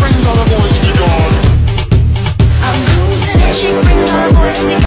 brings all the boys to God. I'm losing and she brings all the boys to